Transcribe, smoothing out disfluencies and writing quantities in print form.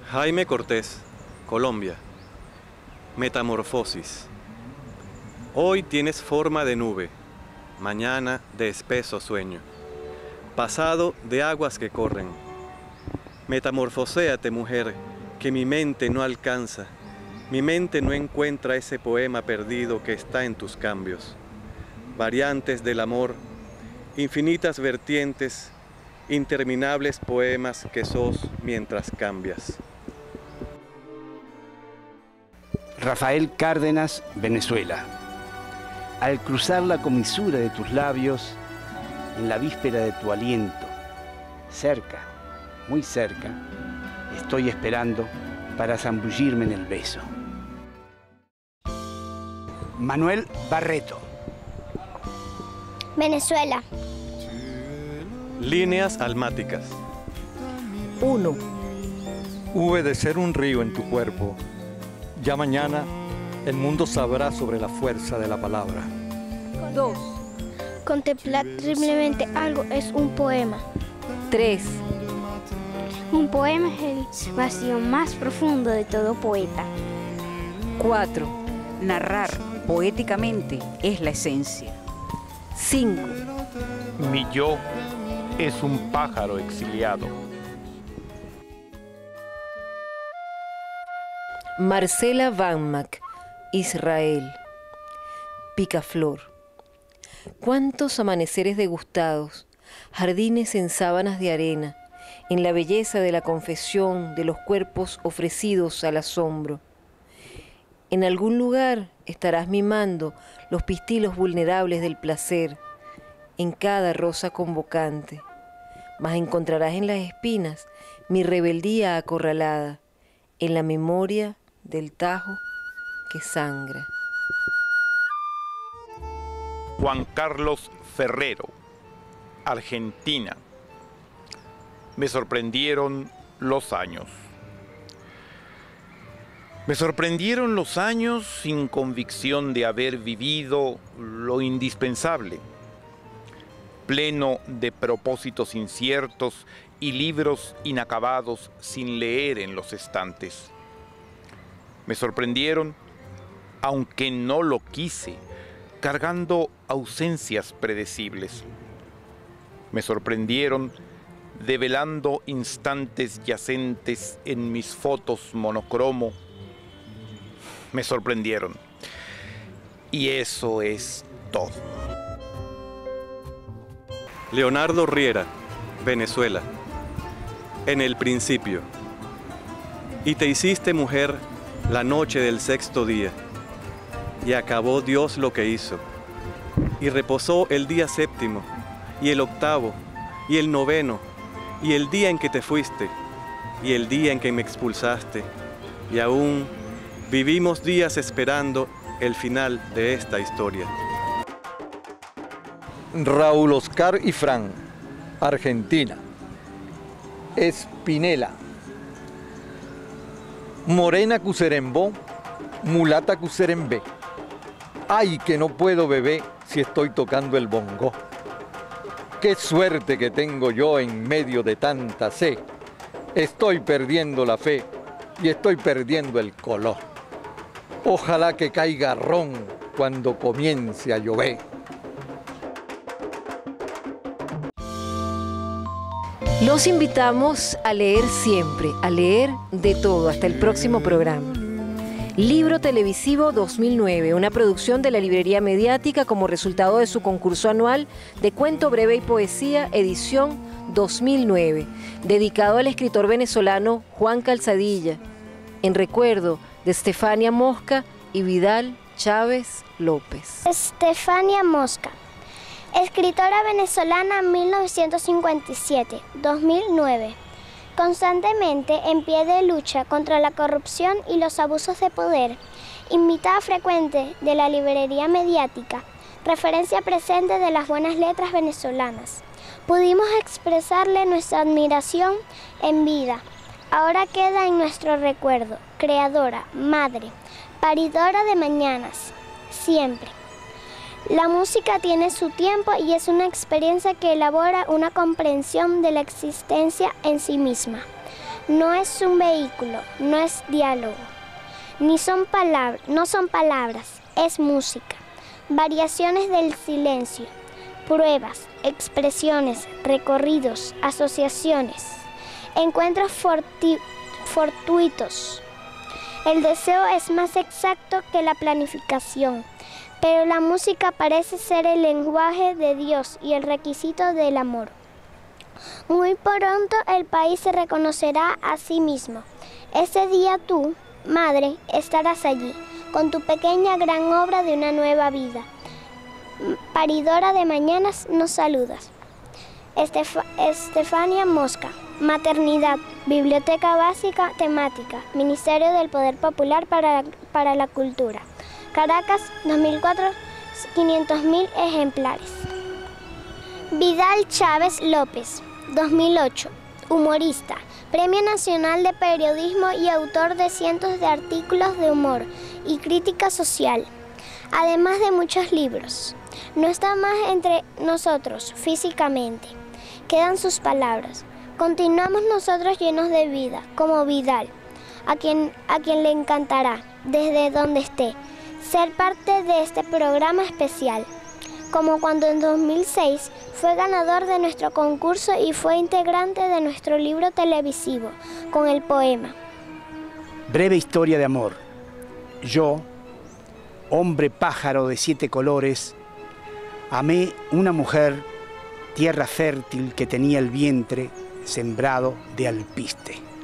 Jaime Cortés, Colombia. Metamorfosis. Hoy tienes forma de nube, mañana de espeso sueño, pasado de aguas que corren. Metamorfoséate, mujer, que mi mente no alcanza, mi mente no encuentra ese poema perdido que está en tus cambios. Variantes del amor, infinitas vertientes, interminables poemas que sos mientras cambias. Rafael Cárdenas, Venezuela. Al cruzar la comisura de tus labios, en la víspera de tu aliento, cerca, muy cerca, estoy esperando para zambullirme en el beso. Manuel Barreto. Venezuela. Líneas almáticas. 1. Hube de ser un río en tu cuerpo. Ya mañana el mundo sabrá sobre la fuerza de la palabra. 2. Contemplar terriblemente algo es un poema. 3. Un poema es el vacío más profundo de todo poeta. 4. Narrar poéticamente es la esencia. 5. Mi yo es un pájaro exiliado. Marcela Vanmack, Israel. Picaflor. Cuántos amaneceres degustados, jardines en sábanas de arena, en la belleza de la confesión de los cuerpos ofrecidos al asombro. En algún lugar estarás mimando los pistilos vulnerables del placer, en cada rosa convocante, mas encontrarás en las espinas mi rebeldía acorralada, en la memoria del tajo que sangra. Juan Carlos Ferrero, Argentina. Me sorprendieron los años. Me sorprendieron los años sin convicción de haber vivido lo indispensable, pleno de propósitos inciertos y libros inacabados sin leer en los estantes. Me sorprendieron, aunque no lo quise, cargando ausencias predecibles. Me sorprendieron, develando instantes yacentes en mis fotos monocromo. Me sorprendieron. Y eso es todo. Leonardo Riera, Venezuela. En el principio. Y te hiciste mujer la noche del sexto día, y acabó Dios lo que hizo, y reposó el día séptimo, y el octavo, y el noveno, y el día en que te fuiste, y el día en que me expulsaste, y aún vivimos días esperando el final de esta historia. Raúl Oscar Ifrán, Argentina. Espinela. Morena cuserembó, mulata cuserembé. Ay, que no puedo beber si estoy tocando el bongo. Qué suerte que tengo yo en medio de tanta sed. Estoy perdiendo la fe y estoy perdiendo el color. Ojalá que caiga ron cuando comience a llover. Los invitamos a leer siempre, a leer de todo. Hasta el próximo programa. Libro Televisivo 2009, una producción de la Librería Mediática como resultado de su concurso anual de cuento breve y poesía, edición 2009, dedicado al escritor venezolano Juan Calzadilla, en recuerdo de Estefania Mosca y Vidal Chávez López. Estefania Mosca. Escritora venezolana 1957-2009, constantemente en pie de lucha contra la corrupción y los abusos de poder, invitada frecuente de la Librería Mediática, referencia presente de las buenas letras venezolanas. Pudimos expresarle nuestra admiración en vida, ahora queda en nuestro recuerdo, creadora, madre, paridora de mañanas, siempre. La música tiene su tiempo y es una experiencia que elabora una comprensión de la existencia en sí misma. No es un vehículo, no es diálogo, no son palabras, es música. Variaciones del silencio, pruebas, expresiones, recorridos, asociaciones, encuentros fortuitos. El deseo es más exacto que la planificación, pero la música parece ser el lenguaje de Dios y el requisito del amor. Muy pronto el país se reconocerá a sí mismo. Ese día tú, madre, estarás allí, con tu pequeña gran obra de una nueva vida. Paridora de mañanas, nos saludas. Estefania Mosca, Maternidad, Biblioteca Básica Temática, Ministerio del Poder Popular para la Cultura. Caracas, 2004, 500.000 ejemplares. Vidal Chávez López, 2008, humorista, Premio Nacional de Periodismo y autor de cientos de artículos de humor y crítica social, además de muchos libros. No está más entre nosotros físicamente, quedan sus palabras. Continuamos nosotros llenos de vida, como Vidal, a quien le encantará, desde donde esté, ser parte de este programa especial, como cuando en 2006 fue ganador de nuestro concurso y fue integrante de nuestro libro televisivo con el poema. Breve historia de amor. Yo, hombre pájaro de 7 colores, amé una mujer, tierra fértil que tenía el vientre sembrado de alpiste.